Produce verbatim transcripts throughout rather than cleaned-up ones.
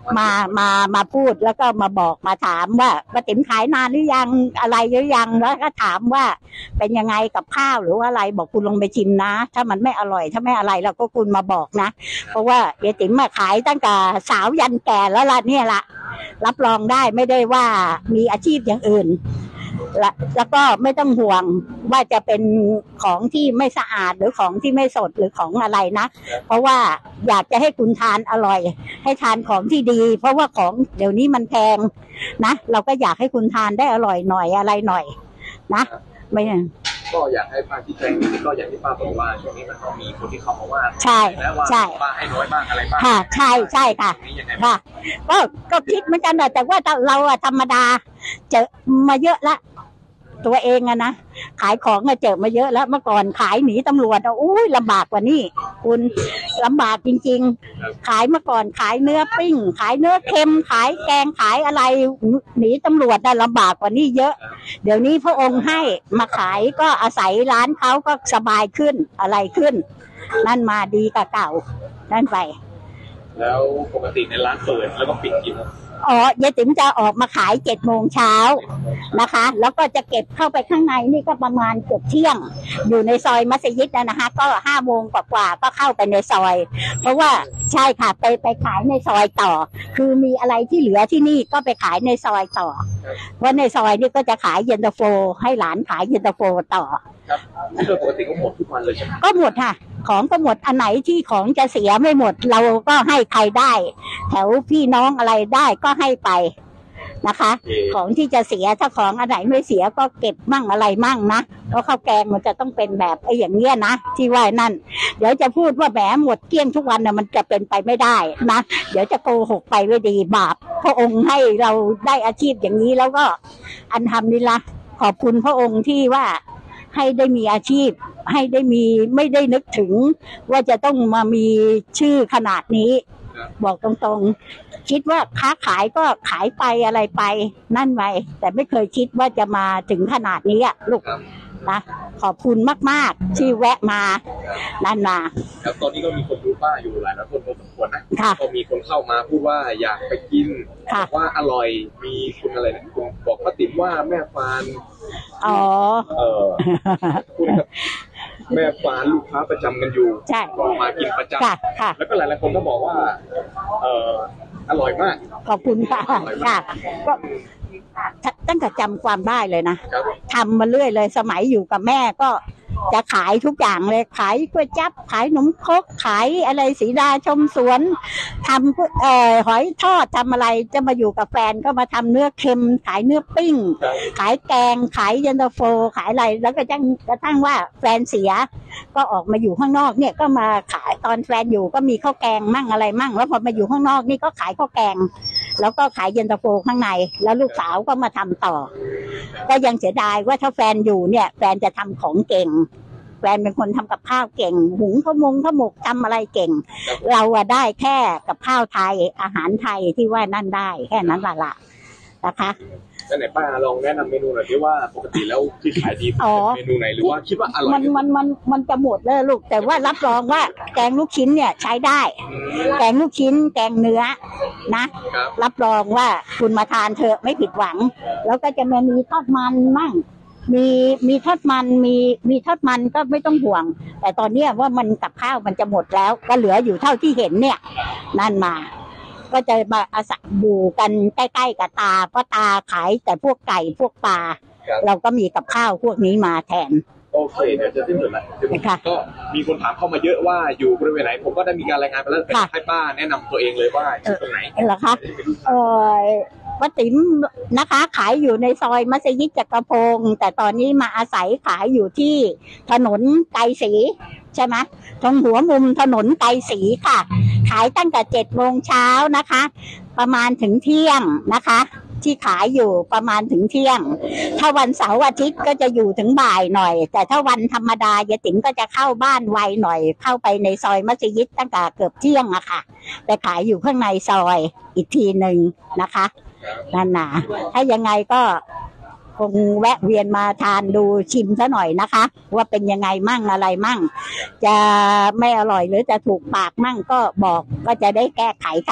มามามาพูดแล้วก็มาบอกมาถามว่าป้าติ๋มขายนานหรือยังอะไรหรือยังแล้วก็ถามว่าเป็นยังไงกับข้าวหรือว่าอะไรบอกคุณลงไปชิมนะถ้ามันไม่อร่อยถ้าไม่อะไรเราก็คุณมาบอกนะเพราะว่าเยติ๋มมาขายตั้งแต่สาวยันแก่แล้วล่ะเนี่ยละรับรองได้ไม่ได้ว่ามีอาชีพอย่างอื่นแล้วก็ไม่ต้องห่วงว่าจะเป็นของที่ไม่สะอาดหรือของที่ไม่สดหรือของอะไรนะเพราะว่าอยากจะให้คุณทานอร่อยให้ทานของที่ดีเพราะว่าของเดี๋ยวนี้มันแพงนะเราก็อยากให้คุณทานได้อร่อยหน่อยอะไรหน่อยนะไม่ก็อยากให้ป้าที่แจ้งก็อย่างที่ป้าบอกว่าช่วงนี้มันก็มีคนที่เขาบอกว่าใช่ใช่ป้าให้น้อยบ้างอะไรบ้างค่ะใช่ใช่ค่ะค่ะก็ก็คิดเหมือนกันแต่ว่าเราอะธรรมดาเจอมาเยอะละตัวเองอะนะขายของอะเจอมาเยอะแล้วเมื่อก่อนขายหนีตำรวจอะอุ้ยลำบากกว่านี้คุณลำบากจริงๆขายเมื่อก่อนขายเนื้อปิ้งขายเนื้อเค็มขายแกงขายอะไรหนีตำรวจอะลำบากกว่านี้เยอะเดี๋ยวนี้พระองค์ให้มาขายก็อาศัยร้านเขาก็สบายขึ้นอะไรขึ้นนั่นมาดีกับเก่านั่นไปแล้วปกติในร้านเปิดแล้วก็ปิดกี่โมงอ๋อยายติ๋มจะออกมาขายเจ็ดโมงเช้านะคะแล้วก็จะเก็บเข้าไปข้างในนี่ก็ประมาณเกือบเที่ยงอยู่ในซอยมัสยิดนะนะคะก็ห้าโมงกว่าๆก็เข้าไปในซอยเพราะว่าใช่ค่ะไปไปขายในซอยต่อคือมีอะไรที่เหลือที่นี่ก็ไปขายในซอยต่อเพราะในซอยนี่ก็จะขายเย็นตาโฟให้หลานขายเย็นตาโฟต่อครับโดยปกติก็หมดทุกวันเลยใช่ไหมก็หมดค่ะของก็หมดอันไหนที่ของจะเสียไม่หมดเราก็ให้ใครได้แถวพี่น้องอะไรได้ก็ให้ไปนะคะของที่จะเสียถ้าของอันไหนไม่เสียก็เก็บมั่งอะไรมั่งนะเพราะข้าวแกงมันจะต้องเป็นแบบไอ้อย่างเงี้ยนะที่ว่านั่นเดี๋ยวจะพูดว่าแหมหมดเกลี้ยงทุกวันนะมันจะเป็นไปไม่ได้นะเดี๋ยวจะโกหกไปไม่ดีบาปพระองค์ให้เราได้อาชีพอย่างนี้แล้วก็อันทำนี่ละขอบคุณพระองค์ที่ว่าให้ได้มีอาชีพให้ได้มีไม่ได้นึกถึงว่าจะต้องมามีชื่อขนาดนี้บอกตรงๆคิดว่าค้าขายก็ขายไปอะไรไปนั่นไปแต่ไม่เคยคิดว่าจะมาถึงขนาดนี้อ่ะลูกนะขอบคุณมากๆที่แวะมานั่นมาแล้วตอนนี้ก็มีคนดูป้าอยู่หลายคนพอสมควรนะก็มีคนเข้ามาพูดว่าอยากไปกินบอกว่าอร่อยมีคุณอะไรนะคุณบอกป้าติ๋มว่าแม่ฟานอ๋อเออแม่ฟานลูกค้าประจำกันอยู่ก็มากินประจำแล้วก็หลายๆคนก็บอกว่าเอออร่อยมากขอบคุณค่ะค่ะก็ตั้งแต่จำความได้เลยนะทำมาเรื่อยเลยสมัยอยู่กับแม่ก็จะขายทุกอย่างเลยขายก๋วยจั๊บขายขนมครกขายอะไรสีดาชมสวนทำเอ่อหอยทอดทำอะไรจะมาอยู่กับแฟนก็มาทำเนื้อเค็มขายเนื้อปิ้งขายแกงขายเย็นตาโฟขายอะไรแล้วก็จังกระทั่งว่าแฟนเสียก็ออกมาอยู่ข้างนอกเนี่ยก็มาขายตอนแฟนอยู่ก็มีข้าวแกงมั่งอะไรมั่งแล้วพอมาอยู่ข้างนอกนี่ก็ขายข้าวแกงแล้วก็ขายเย็นตาโฟข้างในแล้วลูกสาวก็มาทำต่อก็ยังเสียดายว่าถ้าแฟนอยู่เนี่ยแฟนจะทำของเก่งแฟนเป็นคนทำกับข้าวเก่งหุงข้าวมงข้าวหมกทำอะไรเก่งเราอะได้แค่กับข้าวไทยอาหารไทยที่ว่านั่นได้แค่นั้นละละนะคะแล้วไหนป้าลองแนะนำเมนูหน่อยที่ว่าปกติแล้วที่ขายดีเป็นเมนูไหนหรือว่าคิดว่าอร่อยมันมันมันมันจะหมดเลยลูกแต่ว่ารับรองว่าแกงลูกชิ้นเนี่ยใช้ได้แกงลูกชิ้นแกงเนื้อนะรับรองว่าคุณมาทานเถอะไม่ผิดหวังแล้วก็จะมีทอดมันมั่งมีมีทอดมันมีมีทอดมันก็ไม่ต้องห่วงแต่ตอนนี้ว่ามันกับข้าวมันจะหมดแล้วก็เหลืออยู่เท่าที่เห็นเนี่ยนั่นมาก็จะมาอาศัยดูกันใกล้ๆกับตาเพราะตาขายแต่พวกไก่พวกปลาเราก็มีกับข้าวพวกนี้มาแทนโอเคเดี๋ยวจะสิ้นสุดแล้วก็มีคนถามเข้ามาเยอะว่าอยู่บริเวณไหนผมก็ได้มีการรายงานไปแล้วให้ป้าแนะนำตัวเองเลยว่าอยู่ตรงไหนเหรอคะเออป้าติ๋มนะคะขายอยู่ในซอยมัสยิดจักรพงศ์แต่ตอนนี้มาอาศัยขายอยู่ที่ถนนไกรศรีใช่ไหมตรงหัวมุมถนนไกรศรีค่ะขายตั้งแต่เจ็ดโมงเช้านะคะประมาณถึงเที่ยงนะคะที่ขายอยู่ประมาณถึงเที่ยงถ้าวันเสาร์อาทิตย์ก็จะอยู่ถึงบ่ายหน่อยแต่ถ้าวันธรรมดายายติ๋มก็จะเข้าบ้านไวหน่อยเข้าไปในซอยมัสยิดตั้งแต่เกือบเที่ยงอะค่ะแต่ขายอยู่ข้างในซอยอีกทีหนึ่งนะคะนั่นนะถ้ายังไงก็คงแวะเวียนมาทานดูชิมซะหน่อยนะคะว่าเป็นยังไงมั่งอะไรมั่งจะไม่อร่อยหรือจะถูกปากมั่งก็บอกก็จะได้แก้ไขกัน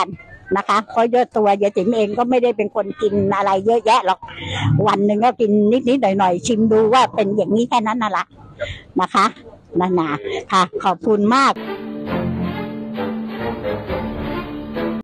นะคะเพราะเยอะตัวยายติ๋มเองก็ไม่ได้เป็นคนกินอะไรเยอะแยะหรอกวันหนึ่งก็กินนิดๆหน่อยๆชิมดูว่าเป็นอย่างนี้แค่นั้นน่ะละนะคะนั่นนะค่ะขอบคุณมาก